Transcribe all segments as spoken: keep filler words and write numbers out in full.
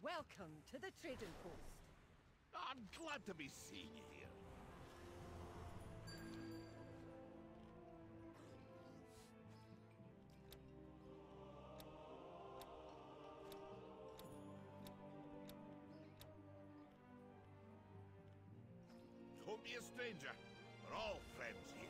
Welcome to the trading post. I'm glad to be seeing you here. Don't be a stranger. We're all friends here.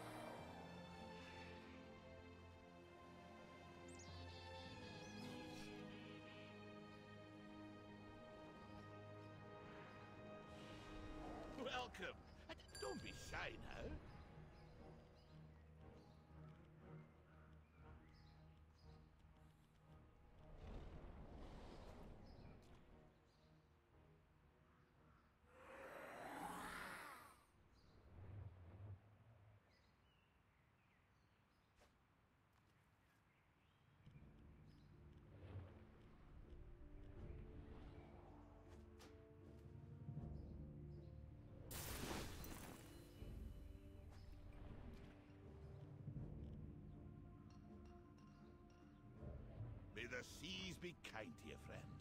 Welcome. Don't be shy now. May the seas be kind to you, friend.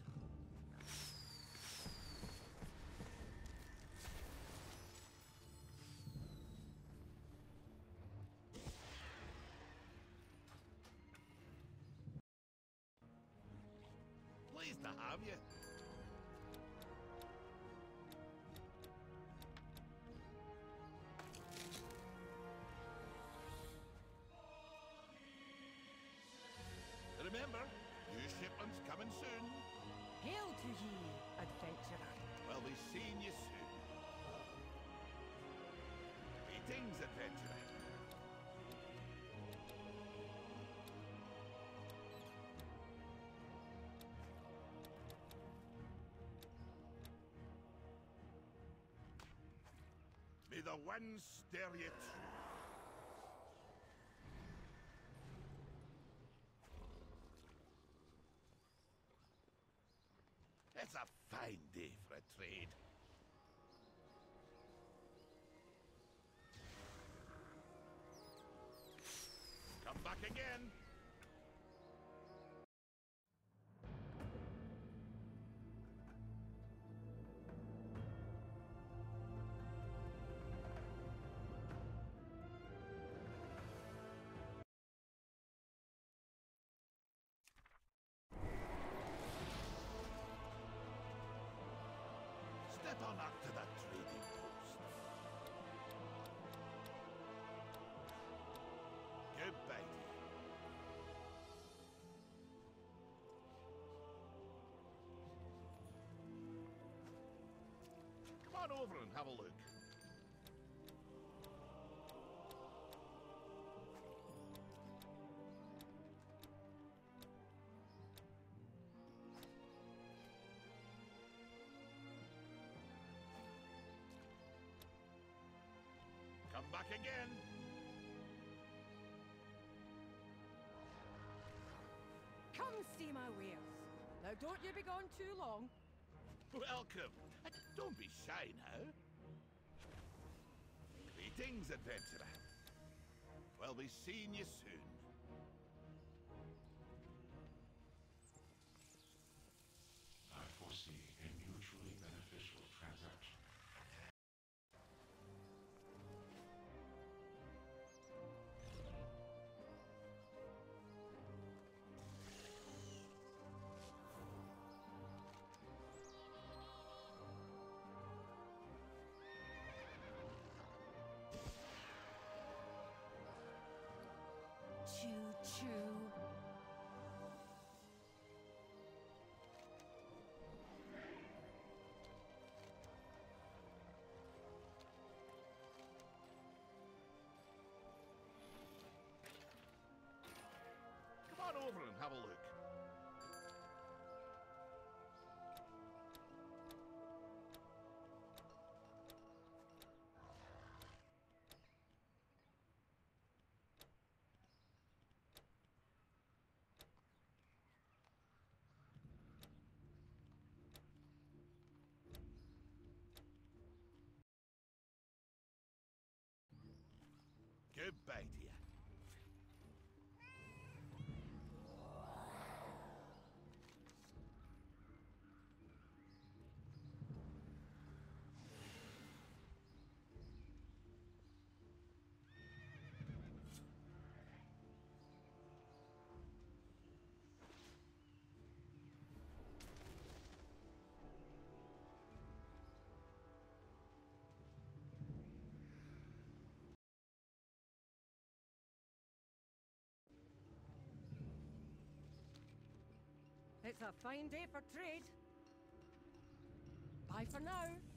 Pleased to have you. Remember, new shipments coming soon. Hail to ye, adventurer. We'll be seeing you soon. Greetings, adventurer. May the winds steer you true. It's a fine day for a trade. Come back again. Step on up to that trading post. Goodbye to you. Come on over and have a look. Come back again. Come see my wares. Now don't you be gone too long. Welcome. Don't be shy now. Greetings, adventurer. We'll be seeing you soon. I foresee a mutually beneficial transaction. Choo-choo. Come on over and have a look. Goodbye to you. It's a fine day for trade. Bye for now.